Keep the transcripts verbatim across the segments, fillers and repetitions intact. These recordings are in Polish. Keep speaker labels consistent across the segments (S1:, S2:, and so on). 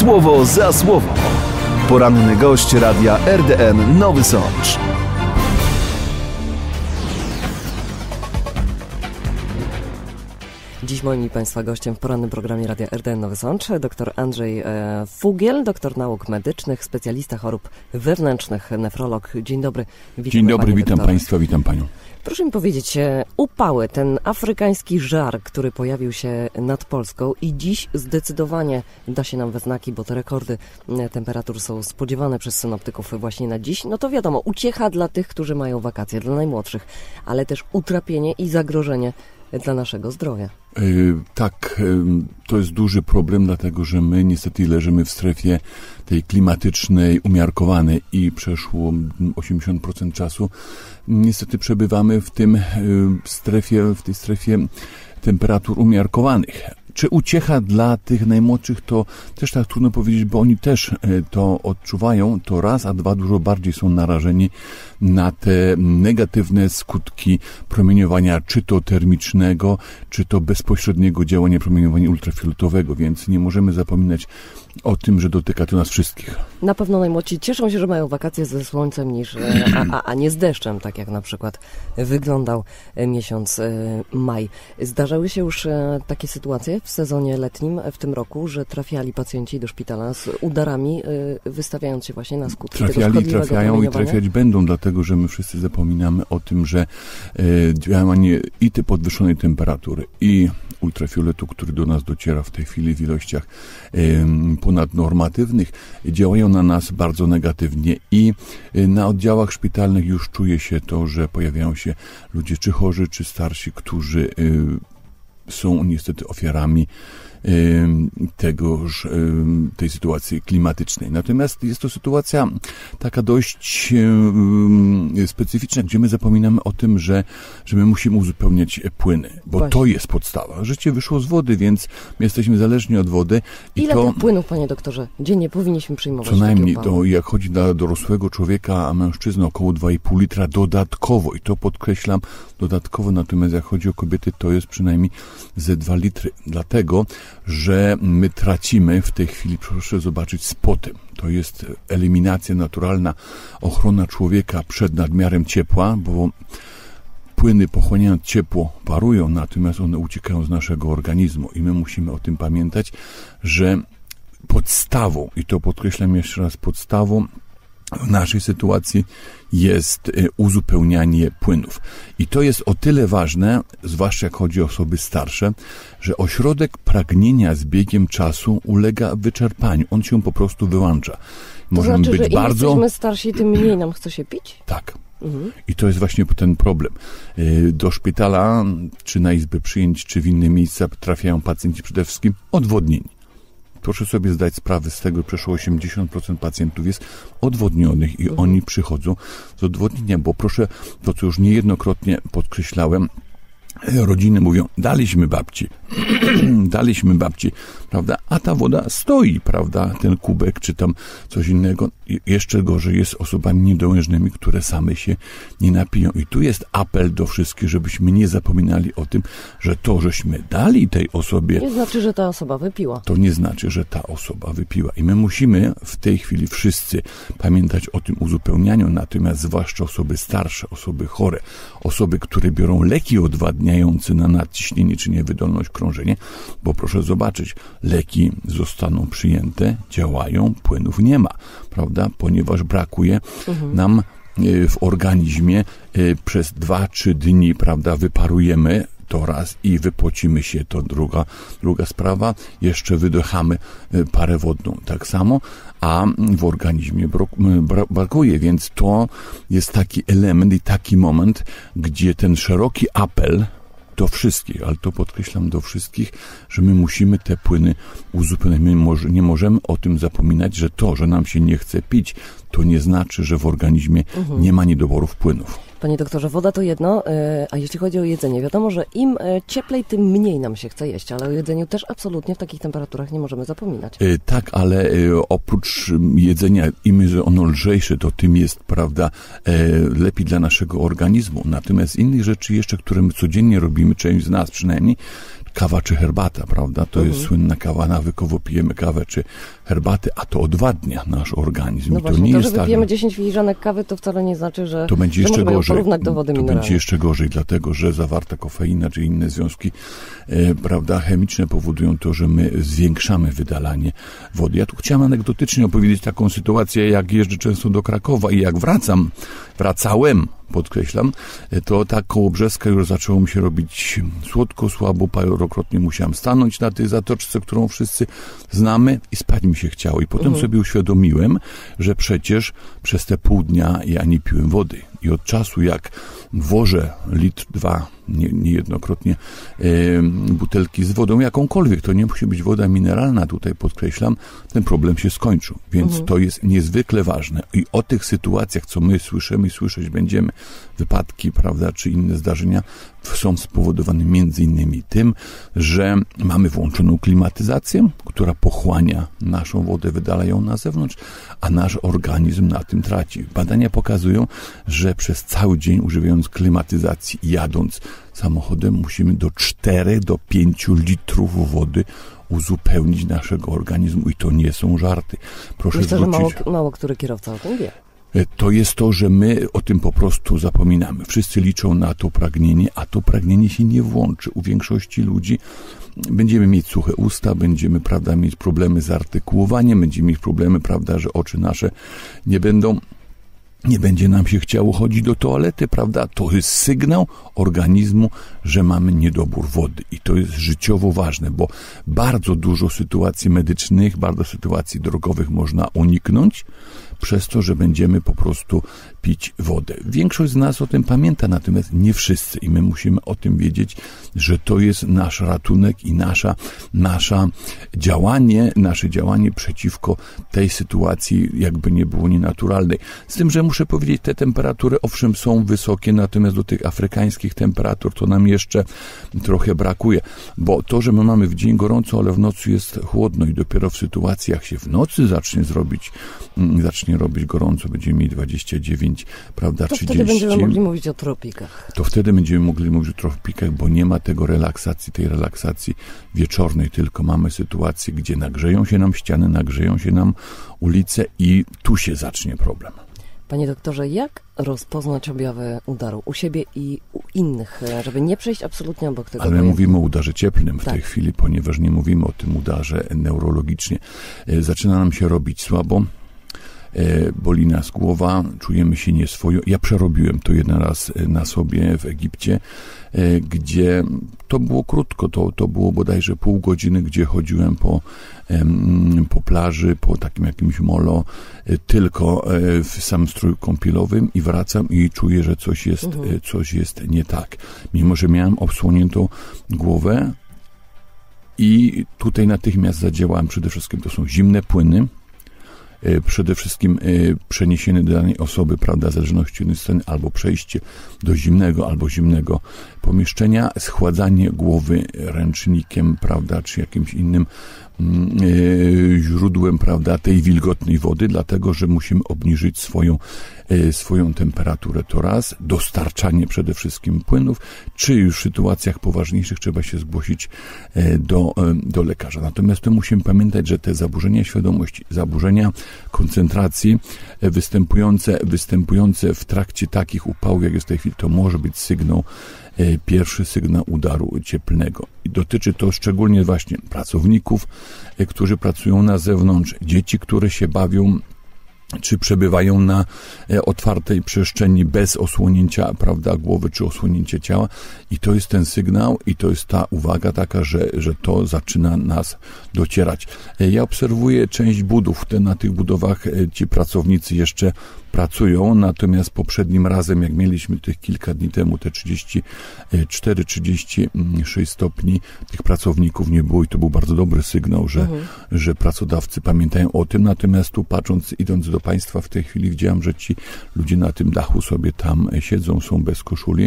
S1: Słowo za słowo. Poranny gość radia R D N Nowy Sącz.
S2: Dziś moim i Państwa gościem w porannym programie Radia R D N Nowy Sącz dr Andrzej e, Fugiel, doktor nauk medycznych, specjalista chorób wewnętrznych, nefrolog. Dzień dobry. Witam
S3: Dzień dobry, witam
S2: doktorze.
S3: Państwa, witam Panią.
S2: Proszę mi powiedzieć, upały, ten afrykański żar, który pojawił się nad Polską i dziś zdecydowanie da się nam we znaki, bo te rekordy temperatur są spodziewane przez synoptyków właśnie na dziś, no to wiadomo, uciecha dla tych, którzy mają wakacje, dla najmłodszych, ale też utrapienie i zagrożenie dla naszego zdrowia.
S3: Yy, tak, yy, to jest duży problem, dlatego że my niestety leżymy w strefie tej klimatycznej, umiarkowanej i przeszło osiemdziesiąt procent czasu. Niestety przebywamy w tym yy, strefie, w tej strefie temperatur umiarkowanych. Czy uciecha dla tych najmłodszych, to też tak trudno powiedzieć, bo oni też to odczuwają, to raz, a dwa dużo bardziej są narażeni na te negatywne skutki promieniowania, czy to termicznego, czy to bezpośredniego działania promieniowania ultrafioletowego, więc nie możemy zapominać o tym, że dotyka to nas wszystkich.
S2: Na pewno najmłodsi cieszą się, że mają wakacje ze słońcem, niż, a, a, a nie z deszczem, tak jak na przykład wyglądał miesiąc maj. Zdarzały się już takie sytuacje w sezonie letnim w tym roku, że trafiali pacjenci do szpitala z udarami, wystawiając się właśnie na skutki
S3: trafiali,
S2: tego szkodliwego
S3: trafiają i trafiać będą, dlatego że my wszyscy zapominamy o tym, że e, działanie i tej podwyższonej temperatury, i ultrafioletu, który do nas dociera w tej chwili w ilościach e, ponadnormatywnych, działają na nas bardzo negatywnie i e, na oddziałach szpitalnych już czuje się to, że pojawiają się ludzie czy chorzy, czy starsi, którzy e, są niestety ofiarami tegoż, tej sytuacji klimatycznej. Natomiast jest to sytuacja taka dość specyficzna, gdzie my zapominamy o tym, że, że my musimy uzupełniać płyny, bo Właśnie. to jest podstawa. Życie wyszło z wody, więc my jesteśmy zależni od wody. I
S2: Ile
S3: to,
S2: tych płynów, panie doktorze, dziennie powinniśmy przyjmować?
S3: Co najmniej, to jak chodzi dla dorosłego człowieka, a mężczyzny około dwa i pół litra dodatkowo, i to podkreślam, dodatkowo, natomiast jak chodzi o kobiety, to jest przynajmniej ze dwa litry. Dlatego, że my tracimy w tej chwili, proszę zobaczyć, z potem. To jest eliminacja naturalna, ochrona człowieka przed nadmiarem ciepła, bo płyny pochłaniając ciepło parują, natomiast one uciekają z naszego organizmu i my musimy o tym pamiętać, że podstawą, i to podkreślam jeszcze raz, podstawą w naszej sytuacji jest uzupełnianie płynów. I to jest o tyle ważne, zwłaszcza jak chodzi o osoby starsze, że ośrodek pragnienia z biegiem czasu ulega wyczerpaniu. On się po prostu wyłącza.
S2: Możemy to znaczy, być że im bardzo... jesteśmy starsi, tym mniej nam chce się pić?
S3: Tak. Mhm. I to jest właśnie ten problem. Do szpitala, czy na izby przyjęć, czy w inne miejsca trafiają pacjenci przede wszystkim odwodnieni. Proszę sobie zdać sprawę z tego, że przeszło osiemdziesiąt procent pacjentów jest odwodnionych i mhm. oni przychodzą z odwodnienia, bo proszę, to co już niejednokrotnie podkreślałem, rodziny mówią, daliśmy babci, daliśmy babci, prawda, a ta woda stoi, prawda, ten kubek, czy tam coś innego. Jeszcze gorzej jest osobami niedołężnymi, które same się nie napiją. I tu jest apel do wszystkich, żebyśmy nie zapominali o tym, że to, żeśmy dali tej osobie...
S2: Nie znaczy, że ta osoba wypiła.
S3: To nie znaczy, że ta osoba wypiła. I my musimy w tej chwili wszyscy pamiętać o tym uzupełnianiu, natomiast zwłaszcza osoby starsze, osoby chore, osoby, które biorą leki odwadniające na nadciśnienie czy niewydolność krążenia, bo proszę zobaczyć, leki zostaną przyjęte, działają, płynów nie ma, prawda, ponieważ brakuje mhm. nam w organizmie przez dwa, trzy dni, prawda, wyparujemy to raz i wypocimy się, to druga, druga sprawa, jeszcze wydychamy parę wodną tak samo, a w organizmie brakuje, więc to jest taki element i taki moment, gdzie ten szeroki apel do wszystkich, ale to podkreślam do wszystkich, że my musimy te płyny uzupełniać. My może, nie możemy o tym zapominać, że to, że nam się nie chce pić, to nie znaczy, że w organizmie mhm. nie ma niedoborów płynów.
S2: Panie doktorze, woda to jedno, a jeśli chodzi o jedzenie, wiadomo, że im cieplej, tym mniej nam się chce jeść, ale o jedzeniu też absolutnie w takich temperaturach nie możemy zapominać.
S3: Tak, ale oprócz jedzenia, im że ono lżejsze, to tym jest, prawda, lepiej dla naszego organizmu. Natomiast innych rzeczy jeszcze, które my codziennie robimy, część z nas przynajmniej, kawa czy herbata, prawda? To
S2: Mhm.
S3: jest słynna kawa, nawykowo pijemy kawę czy herbatę, a to odwadnia nasz organizm.
S2: No
S3: I to
S2: właśnie,
S3: nie
S2: to,
S3: jest
S2: że
S3: tak,
S2: wypijemy dziesięć filiżanek kawy, to wcale nie znaczy, że,
S3: to będzie
S2: że
S3: jeszcze
S2: możemy ją
S3: gorzej.
S2: porównać do wody
S3: To
S2: mineralnej.
S3: będzie jeszcze gorzej, dlatego że zawarta kofeina czy inne związki e, prawda, chemiczne powodują to, że my zwiększamy wydalanie wody. Ja tu chciałem anegdotycznie opowiedzieć taką sytuację, jak jeżdżę często do Krakowa i jak wracam, wracałem, podkreślam, to tak koło Brzeska już zaczęło mi się robić słodko, słabo, parokrotnie musiałem stanąć na tej zatoczce, którą wszyscy znamy i spać mi się chciało. I potem
S2: Mhm.
S3: sobie uświadomiłem, że przecież przez te pół dnia ja nie piłem wody. I od czasu, jak wożę litr, dwa, nie, niejednokrotnie e, butelki z wodą, jakąkolwiek, to nie musi być woda mineralna, tutaj podkreślam, ten problem się skończył. Więc
S2: Mhm.
S3: to jest niezwykle ważne. I o tych sytuacjach, co my słyszymy i słyszeć będziemy, wypadki, prawda, czy inne zdarzenia, są spowodowane między innymi tym, że mamy włączoną klimatyzację, która pochłania naszą wodę, wydala ją na zewnątrz, a nasz organizm na tym traci. Badania pokazują, że przez cały dzień używając klimatyzacji i jadąc samochodem musimy do czterech do pięciu litrów wody uzupełnić naszego organizmu i to nie są żarty. Proszę
S2: Myślę, że
S3: zwrócić...
S2: mało, mało który kierowca o tym wie.
S3: To jest to, że my o tym po prostu zapominamy. Wszyscy liczą na to pragnienie, a to pragnienie się nie włączy. U większości ludzi będziemy mieć suche usta, będziemy, prawda, mieć problemy z artykułowaniem, będziemy mieć problemy, prawda, że oczy nasze nie będą, nie będzie nam się chciało chodzić do toalety, prawda? To jest sygnał organizmu, że mamy niedobór wody i to jest życiowo ważne, bo bardzo dużo sytuacji medycznych, bardzo sytuacji drogowych można uniknąć przez to, że będziemy po prostu pić wodę. Większość z nas o tym pamięta, natomiast nie wszyscy i my musimy o tym wiedzieć, że to jest nasz ratunek i nasza, nasza działanie, nasze działanie przeciwko tej sytuacji, jakby nie było nienaturalnej. Z tym, że muszę powiedzieć, te temperatury owszem są wysokie, natomiast do tych afrykańskich temperatur to nam jeszcze trochę brakuje, bo to, że my mamy w dzień gorąco, ale w nocy jest chłodno i dopiero w sytuacji, jak się w nocy zacznie zrobić, zacznie robić gorąco, będziemy mieli dwadzieścia dziewięć, prawda,
S2: To
S3: trzydzieści.
S2: wtedy będziemy mogli mówić o tropikach.
S3: To wtedy będziemy mogli mówić o tropikach, bo nie ma tego relaksacji, tej relaksacji wieczornej, tylko mamy sytuację, gdzie nagrzeją się nam ściany, nagrzeją się nam ulice i tu się zacznie problem.
S2: Panie doktorze, jak rozpoznać objawy udaru u siebie i u innych, żeby nie przejść absolutnie obok tego?
S3: Ale my mówimy o udarze cieplnym w
S2: Tak.
S3: tej chwili, ponieważ nie mówimy o tym udarze neurologicznie. E, Zaczyna nam się robić słabo, e, boli nas głowa, czujemy się nieswojo. Ja przerobiłem to jeden raz e, na sobie w Egipcie, e, gdzie to było krótko, to, to było bodajże pół godziny, gdzie chodziłem po, em, po plaży, po takim jakimś molo, e, tylko e, w samym stroju kąpielowym i wracam i czuję, że coś jest,
S2: Mhm.
S3: e, coś jest nie tak. Mimo że miałem obsłoniętą głowę i tutaj natychmiast zadziałałem. Przede wszystkim to są zimne płyny, e, przede wszystkim e, przeniesienie do danej osoby, prawda, w zależności od sceny, albo przejście do zimnego, albo zimnego pomieszczenia, schładzanie głowy ręcznikiem, prawda, czy jakimś innym mm, e, źródłem, prawda, tej wilgotnej wody, dlatego, że musimy obniżyć swoją, e, swoją temperaturę. To raz, dostarczanie przede wszystkim płynów, czy już w sytuacjach poważniejszych trzeba się zgłosić e, do, e, do lekarza. Natomiast tu musimy pamiętać, że te zaburzenia świadomości, zaburzenia koncentracji e, występujące, występujące w trakcie takich upałów, jak jest w tej chwili, to może być sygnał, e, pierwszy sygnał udaru cieplnego. I dotyczy to szczególnie właśnie pracowników, e, którzy pracują na zewnątrz, dzieci, które się bawią, czy przebywają na e, otwartej przestrzeni bez osłonięcia, prawda, głowy, czy osłonięcia ciała. I to jest ten sygnał i to jest ta uwaga taka, że, że to zaczyna nas docierać. E, ja obserwuję część budów, te, na tych budowach e, ci pracownicy jeszcze pracują, natomiast poprzednim razem, jak mieliśmy tych kilka dni temu, te trzydzieści cztery trzydzieści sześć stopni, tych pracowników nie było i to był bardzo dobry sygnał, że,
S2: Mhm.
S3: że pracodawcy pamiętają o tym, natomiast tu patrząc, idąc do państwa w tej chwili, widziałem, że ci ludzie na tym dachu sobie tam siedzą, są bez koszuli,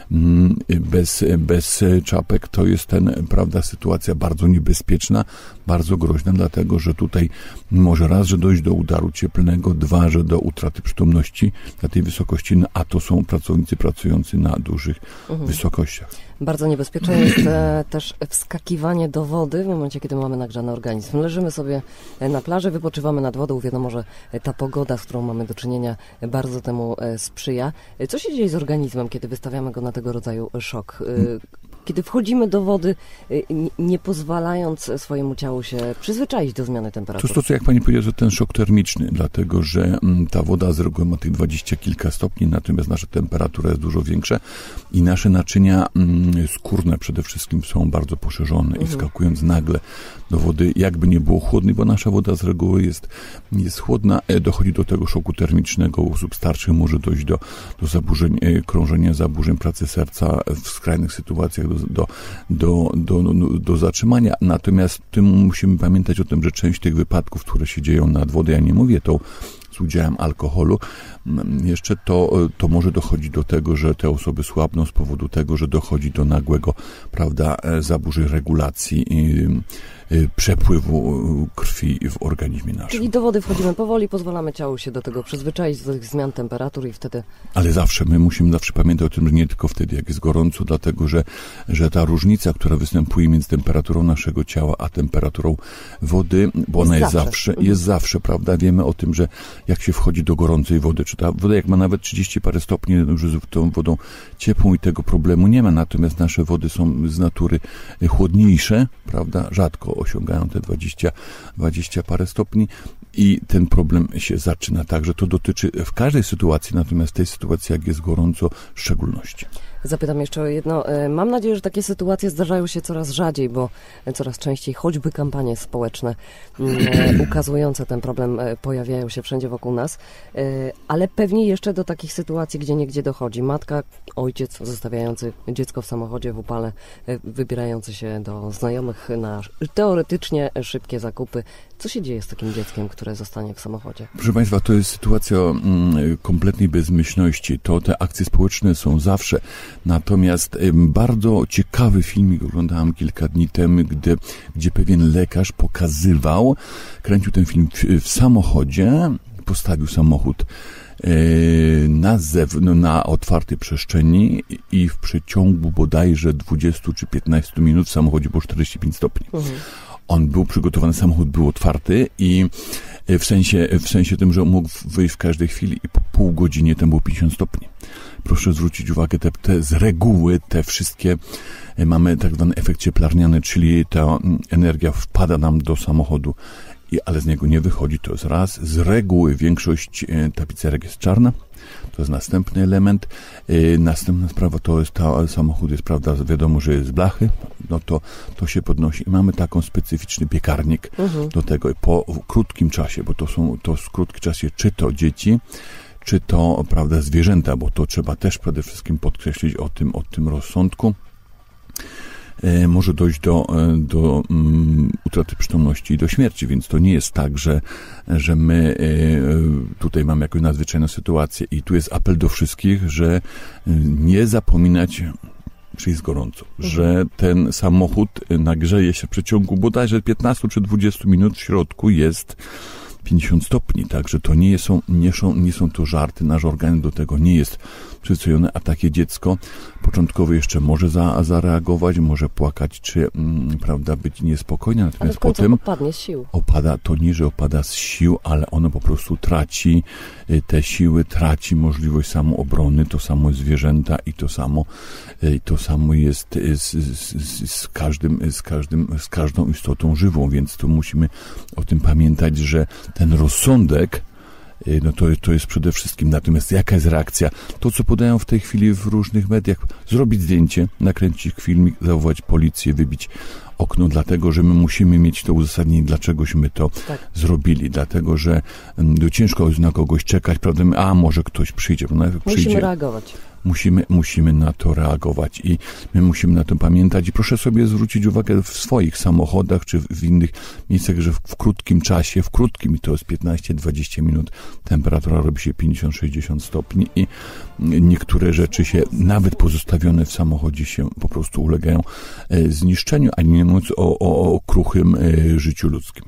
S3: bez, bez czapek, to jest ten, prawda, sytuacja bardzo niebezpieczna, bardzo groźna, dlatego, że tutaj może raz, że dojść do udaru cieplnego, dwa, że do utraty przytomności na tej wysokości, no, a to są pracownicy pracujący na dużych
S2: Mhm.
S3: wysokościach.
S2: Bardzo niebezpieczne jest e, też wskakiwanie do wody w momencie, kiedy mamy nagrzany organizm. Leżymy sobie na plaży, wypoczywamy nad wodą. Wiadomo, że ta pogoda, z którą mamy do czynienia, bardzo temu e, sprzyja. Co się dzieje z organizmem, kiedy wystawiamy go na tego rodzaju szok? E, Kiedy wchodzimy do wody, nie pozwalając swojemu ciału się przyzwyczaić do zmiany temperatury.
S3: To jest to, co jak pani powiedziała, że ten szok termiczny, dlatego że ta woda z reguły ma tych dwadzieścia kilka stopni, natomiast nasza temperatura jest dużo większa i nasze naczynia skórne przede wszystkim są bardzo poszerzone mhm. i wskakując nagle do wody, jakby nie było chłodnej, bo nasza woda z reguły jest, jest chłodna, dochodzi do tego szoku termicznego, u osób starszych może dojść do, do zaburzeń krążenia, zaburzeń pracy serca, w skrajnych sytuacjach do, do, do, do, do, do zatrzymania. Natomiast tym musimy pamiętać o tym, że część tych wypadków, które się dzieją nad wodą, ja nie mówię to z udziałem alkoholu, jeszcze to, to może dochodzić do tego, że te osoby słabną z powodu tego, że dochodzi do nagłego, prawda, zaburzeń regulacji przepływu krwi w organizmie naszym.
S2: Czyli do wody wchodzimy powoli, pozwalamy ciału się do tego przyzwyczaić, do tych zmian temperatur i wtedy...
S3: Ale zawsze, my musimy zawsze pamiętać o tym, że nie tylko wtedy, jak jest gorąco, dlatego, że, że ta różnica, która występuje między temperaturą naszego ciała, a temperaturą wody, bo ona jest, jest zawsze, zawsze jest zawsze, prawda? Wiemy o tym, że jak się wchodzi do gorącej wody, czy ta woda, jak ma nawet trzydzieści parę stopni, już z tą wodą ciepłą i tego problemu nie ma, natomiast nasze wody są z natury chłodniejsze, prawda? Rzadko osiągają te dwadzieścia, dwadzieścia parę stopni i ten problem się zaczyna. Także to dotyczy w każdej sytuacji, natomiast w tej sytuacji, jak jest gorąco, w szczególności.
S2: Zapytam jeszcze o jedno. Mam nadzieję, że takie sytuacje zdarzają się coraz rzadziej, bo coraz częściej choćby kampanie społeczne ukazujące ten problem pojawiają się wszędzie wokół nas, ale pewnie jeszcze do takich sytuacji, gdzie niegdzie dochodzi. Matka, ojciec zostawiający dziecko w samochodzie w upale, wybierający się do znajomych na teoretycznie szybkie zakupy. Co się dzieje z takim dzieckiem, które zostanie w samochodzie?
S3: Proszę Państwa, to jest sytuacja mm, kompletnej bezmyślności. To te akcje społeczne są zawsze. Natomiast ym, bardzo ciekawy filmik oglądałem kilka dni temu, gdy, gdzie pewien lekarz pokazywał, kręcił ten film w, w samochodzie, postawił samochód na zewn- na otwartej przestrzeni i w przeciągu bodajże dwadzieścia czy piętnaście minut w samochodzie było czterdzieści pięć stopni. Mhm. On był przygotowany, samochód był otwarty i w sensie, w sensie tym, że mógł wyjść w każdej chwili i po pół godzinie tam było pięćdziesiąt stopni. Proszę zwrócić uwagę, te, te z reguły te wszystkie, mamy tak zwany efekt cieplarniany, czyli ta energia wpada nam do samochodu, i, ale z niego nie wychodzi, to jest raz. Z reguły większość e, tapicerek jest czarna. To jest następny element. E, następna sprawa to jest, ta, samochód jest, prawda, wiadomo, że jest z blachy, no to, to się podnosi. I mamy taką specyficzny piekarnik mhm. do tego po krótkim czasie, bo to są, to w krótkim czasie, czy to dzieci, czy to, prawda, zwierzęta, bo to trzeba też przede wszystkim podkreślić o tym, o tym rozsądku. E, może dojść do, do um, utraty przytomności i do śmierci, więc to nie jest tak, że, że my e, tutaj mamy jakąś nadzwyczajną sytuację i tu jest apel do wszystkich, że nie zapominać, że jest gorąco, mhm. że ten samochód nagrzeje się w przeciągu bodajże piętnaście czy dwadzieścia minut, w środku jest pięćdziesiąt stopni, także to nie są, nie są, nie są to żarty, nasz organizm do tego nie jest przyzwyczajony, a takie dziecko początkowo jeszcze może za, zareagować, może płakać, czy mm, prawda, być niespokojne, natomiast
S2: ale
S3: potem
S2: opadnie z sił.
S3: Opada, to nie, że opada z sił, ale ono po prostu traci te siły, traci możliwość samoobrony, to samo zwierzęta i to samo, to samo jest z, z, z, każdym, z, każdym, z każdą istotą żywą, więc tu musimy o tym pamiętać, że ten rozsądek, no to, to jest przede wszystkim. Natomiast jaka jest reakcja? To, co podają w tej chwili w różnych mediach, zrobić zdjęcie, nakręcić filmik, zawołać policję, wybić okno, dlatego, że my musimy mieć to uzasadnienie, dlaczegośmy to tak. zrobili, dlatego, że no, ciężko jest na kogoś czekać, prawda, a może ktoś przyjdzie. No,
S2: musimy
S3: przyjdzie,
S2: reagować.
S3: Musimy, musimy na to reagować i my musimy na to pamiętać i proszę sobie zwrócić uwagę w swoich samochodach czy w innych miejscach, że w, w krótkim czasie, w krótkim, i to jest piętnaście dwadzieścia minut, temperatura robi się pięćdziesiąt sześćdziesiąt stopni i niektóre rzeczy się, nawet pozostawione w samochodzie, się po prostu ulegają e, zniszczeniu, a nie mówiąc o, o, o kruchym e, życiu ludzkim.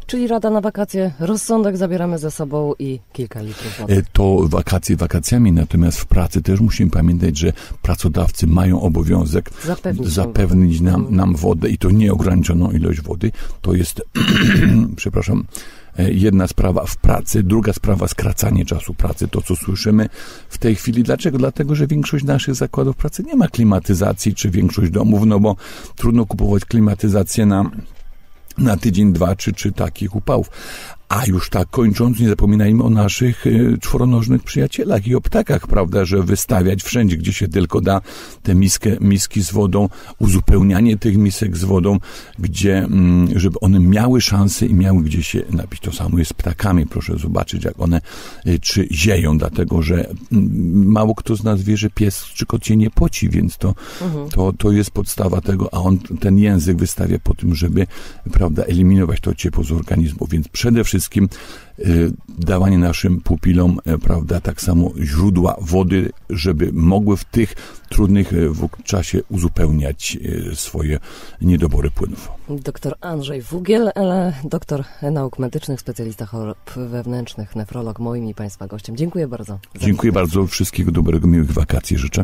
S2: Czyli rada na wakacje, rozsądek zabieramy ze sobą i kilka litrów wody.
S3: To wakacje wakacjami, natomiast w pracy też musimy pamiętać, że pracodawcy mają obowiązek
S2: zapewnić,
S3: zapewnić nam, nam wodę i to nieograniczoną ilość wody. To jest, przepraszam, jedna sprawa w pracy, druga sprawa skracanie czasu pracy, to co słyszymy w tej chwili. Dlaczego? Dlatego, że większość naszych zakładów pracy nie ma klimatyzacji, czy większość domów, no bo trudno kupować klimatyzację na na tydzień, dwa, czy, czy takich upałów. A już tak kończąc, nie zapominajmy o naszych y, czworonożnych przyjacielach i o ptakach, prawda, że wystawiać wszędzie, gdzie się tylko da, te miskę, miski z wodą, uzupełnianie tych misek z wodą, gdzie, mm, żeby one miały szansę i miały gdzie się napić. To samo jest z ptakami, proszę zobaczyć, jak one y, czy zieją, dlatego, że y, mało kto z nas wie, że pies czy kot się nie poci, więc to, mhm. to, to jest podstawa tego, a on ten język wystawia po tym, żeby, prawda, eliminować to ciepło z organizmu, więc przede wszystkim Wszystkim y, dawanie naszym pupilom, y, prawda, tak samo źródła wody, żeby mogły w tych trudnych y, w czasie uzupełniać y, swoje niedobory płynów.
S2: Doktor Andrzej Fugiel, doktor nauk medycznych, specjalista chorób wewnętrznych, nefrolog, moim i Państwa gościem. Dziękuję bardzo.
S3: Dziękuję bardzo. Wszystkiego dobrego, miłych wakacji życzę.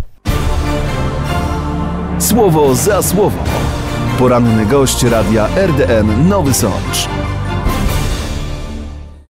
S1: Słowo za słowo. Poranny gość Radia R D N Nowy Sącz.